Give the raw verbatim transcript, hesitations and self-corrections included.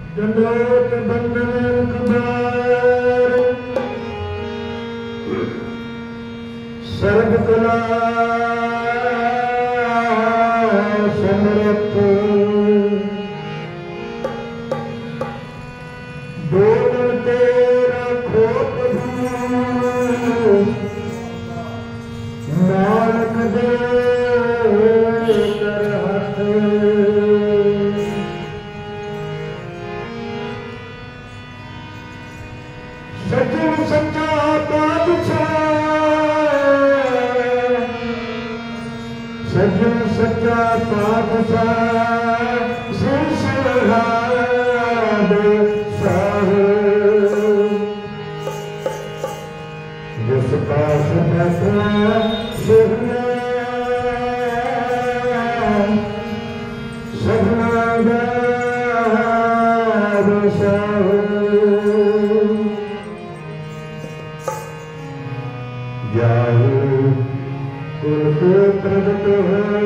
जलोत बंदन कुमार सर्ग कला समरथ दोनों तेरा खोप नानक दे कर हाथ सचिव सच्चा बादशाह सचिव सच्चा बादशाह सिरसहाद साह जिस पास बैठा सोहना सपना बादशाह जाहू कुल को प्रगट हो